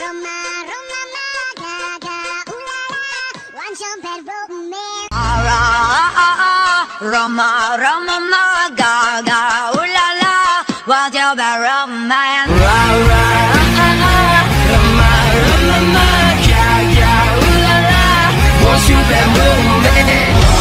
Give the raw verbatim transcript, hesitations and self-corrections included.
Roma, Roma, ma, ga, ga, ooh la la, one jump and romance. Roma, Roma, ma, ga, ga, ooh la la, one jump and romance. Roma, Roma, ma, ga, ga, ooh la la, one jump and romance.